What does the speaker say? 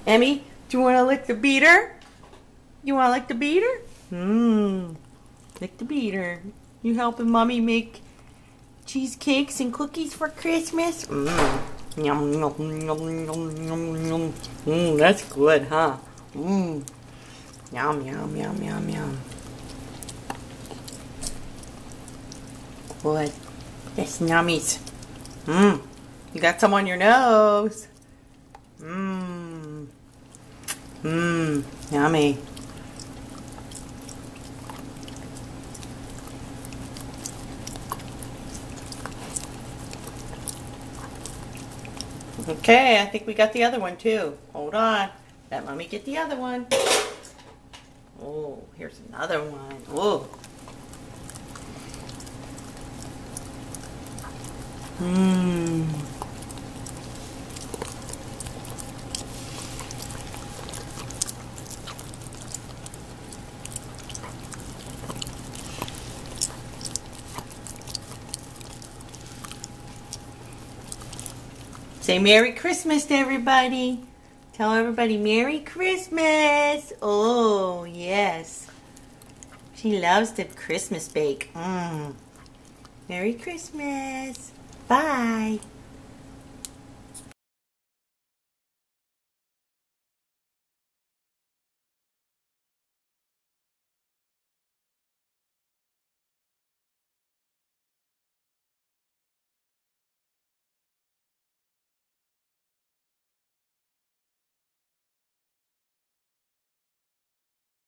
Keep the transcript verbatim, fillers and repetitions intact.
Emmy, do you want to lick the beater? You want to lick the beater? Mmm. Lick the beater. You helping Mommy make cheesecakes and cookies for Christmas? Mmm. Yum, yum, yum, yum, yum, yum. Mmm, that's good, huh? Mmm. Yum, yum, yum, yum, yum. Good. That's nummies. Mmm. You got some on your nose. Mmm. Mmm. Yummy. Okay, I think we got the other one too. Hold on. Let Mommy get the other one. Oh, here's another one. Oh. Mmm. Say Merry Christmas to everybody. Tell everybody Merry Christmas. Oh, yes. She loves the Christmas bake. Mmm. Merry Christmas. Bye.